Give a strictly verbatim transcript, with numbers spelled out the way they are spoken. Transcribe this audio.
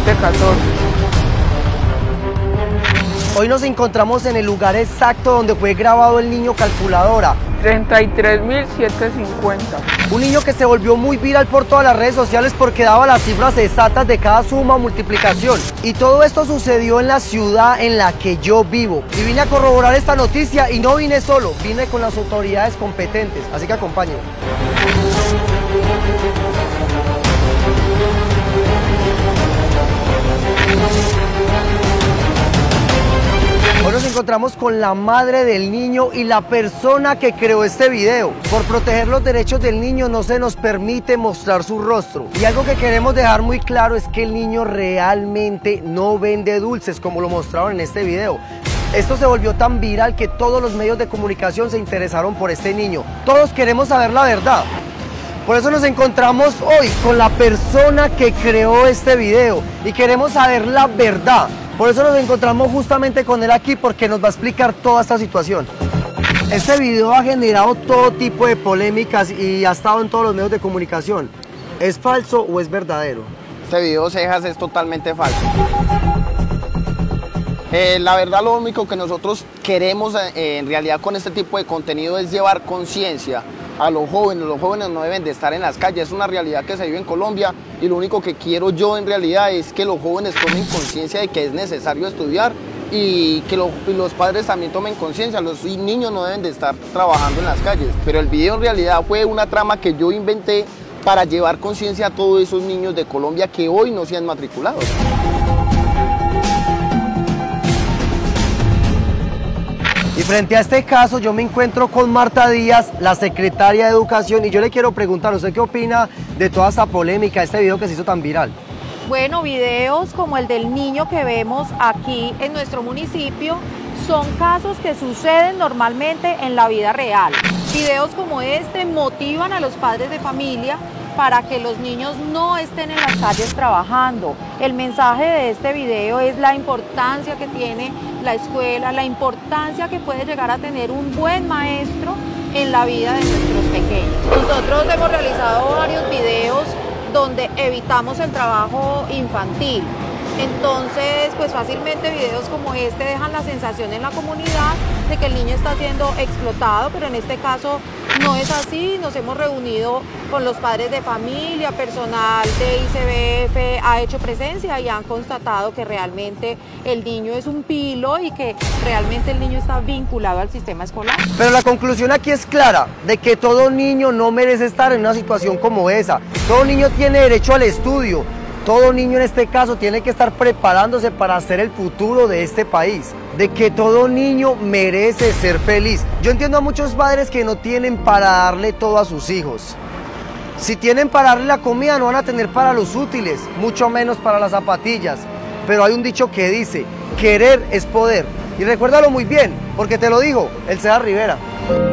siete catorce. Hoy nos encontramos en el lugar exacto donde fue grabado el niño calculadora. treinta y tres mil setecientos cincuenta. Un niño que se volvió muy viral por todas las redes sociales porque daba las cifras exactas de cada suma o multiplicación. Y todo esto sucedió en la ciudad en la que yo vivo. Y vine a corroborar esta noticia y no vine solo, vine con las autoridades competentes. Así que acompáñenme. Hoy nos encontramos con la madre del niño y la persona que creó este video. Por proteger los derechos del niño no se nos permite mostrar su rostro. Y algo que queremos dejar muy claro es que el niño realmente no vende dulces como lo mostraron en este video. Esto se volvió tan viral que todos los medios de comunicación se interesaron por este niño. Todos queremos saber la verdad. Por eso nos encontramos hoy con la persona que creó este video y queremos saber la verdad. Por eso nos encontramos justamente con él aquí porque nos va a explicar toda esta situación. Este video ha generado todo tipo de polémicas y ha estado en todos los medios de comunicación. ¿Es falso o es verdadero? Este video, Cejas, es totalmente falso. Eh, la verdad, lo único que nosotros queremos eh, en realidad con este tipo de contenido es llevar conciencia a los jóvenes. Los jóvenes no deben de estar en las calles, es una realidad que se vive en Colombia y lo único que quiero yo en realidad es que los jóvenes tomen conciencia de que es necesario estudiar y que lo, y los padres también tomen conciencia. Los niños no deben de estar trabajando en las calles, pero el video en realidad fue una trama que yo inventé para llevar conciencia a todos esos niños de Colombia que hoy no se han matriculado. Y frente a este caso yo me encuentro con Marta Díaz, la secretaria de Educación, y yo le quiero preguntar, ¿usted qué opina de toda esta polémica, este video que se hizo tan viral? Bueno, videos como el del niño que vemos aquí en nuestro municipio son casos que suceden normalmente en la vida real. Videos como este motivan a los padres de familia para que los niños no estén en las calles trabajando. El mensaje de este video es la importancia que tiene la escuela, la importancia que puede llegar a tener un buen maestro en la vida de nuestros pequeños. Nosotros hemos realizado varios videos donde evitamos el trabajo infantil. Entonces, pues fácilmente videos como este dejan la sensación en la comunidad de que el niño está siendo explotado, pero en este caso no es así. Nos hemos reunido con los padres de familia, personal de I C B F ha hecho presencia y han constatado que realmente el niño es un pilo y que realmente el niño está vinculado al sistema escolar. Pero la conclusión aquí es clara, de que todo niño no merece estar en una situación como esa. Todo niño tiene derecho al estudio. Todo niño en este caso tiene que estar preparándose para ser el futuro de este país, de que todo niño merece ser feliz. Yo entiendo a muchos padres que no tienen para darle todo a sus hijos. Si tienen para darle la comida no van a tener para los útiles, mucho menos para las zapatillas. Pero hay un dicho que dice, querer es poder. Y recuérdalo muy bien, porque te lo dijo el César Rivera.